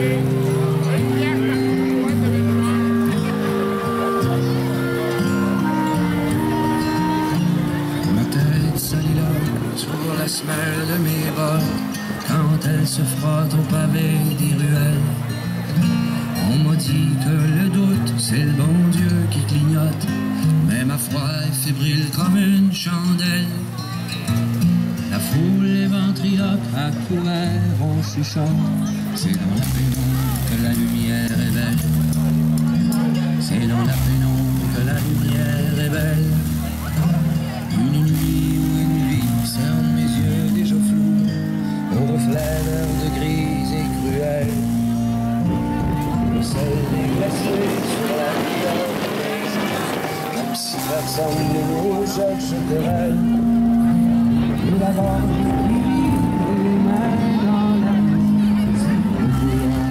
Ma tête soliloque sur la semelle de mes bottes quand elle se frotte au pavé des ruelles. On m'a dit que le doute, c'est le bon Dieu qui clignote, mais ma foi est fébrile comme une chandelle. La foule est ventriloque, à couvert on chuchote, c'est dans la pénombre que la lumière est belle. C'est dans la pénombre que la lumière est belle. Une nuit ou une vie cerne mes yeux déjà flous, au reflet de grise et cruelle. Le ciel est glacé sur la rivière, comme si personne ne nous jette. Nous l'avons les mains dans la nuit, c'est le brouillard.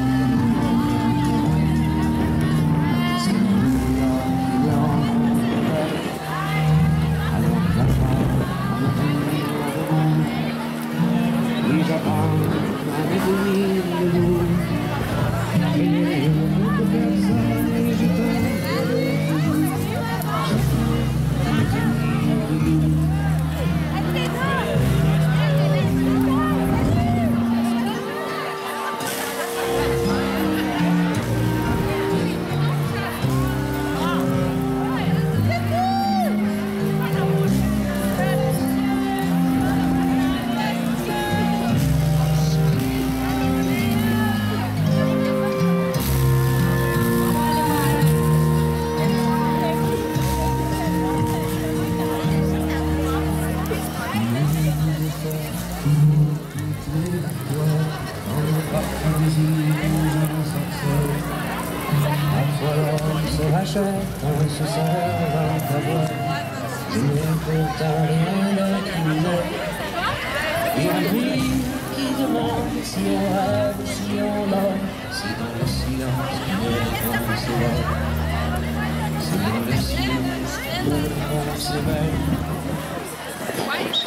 C'est le brouillard qui l'envoie. Alors j'apprends à me tenir debout. Oui, j'apprends à me tenir debout. Et que personne ne jette. J'apprends à me tenir debout. Rachète, on se serre dans ta voix. Je n'ai pourtant rien de criminel. Et un bruit qui demande si on rêve ou si on dort. C'est dans le silence que me répond s'éveille. C'est dans le silence que me répond s'éveille.